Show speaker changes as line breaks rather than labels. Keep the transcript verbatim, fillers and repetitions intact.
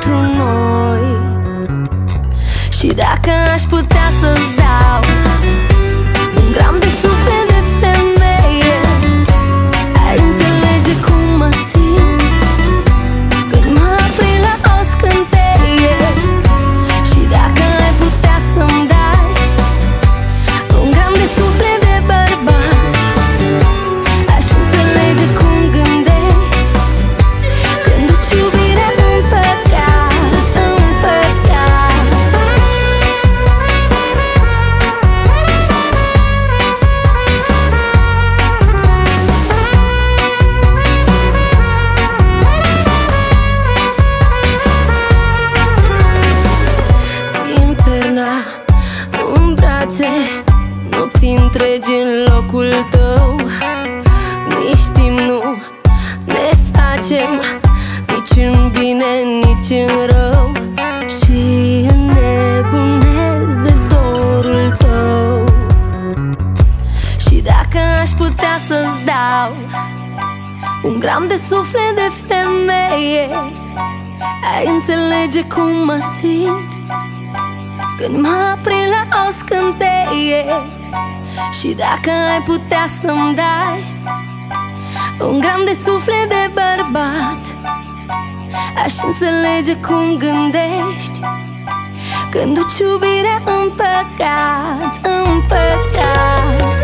pentru noi. Și dacă aș putea să-ți dau un gram de suflet de femeie, ai înțelege cum mă simt când mă aprind la o scânteie. Și dacă ai putea să-mi dai un gram de suflet de bărbat, aș înțelege cum gândești când duci iubirea în păcat, în păcat. Țin perna în brațe, nopți întregi în locul tău. Nici timp nu ne facem, nici în bine, nici în rău. Și înnebunesc de dorul tău. Și dacă aș putea să-ți dau un gram de suflet de femeie, ai înțelege cum mă simt când mă aprind la o scânteie. Și dacă ai putea să-mi dai un gram de suflet de bărbat, aș înțelege cum gândești când duci iubirea în păcat, în păcat.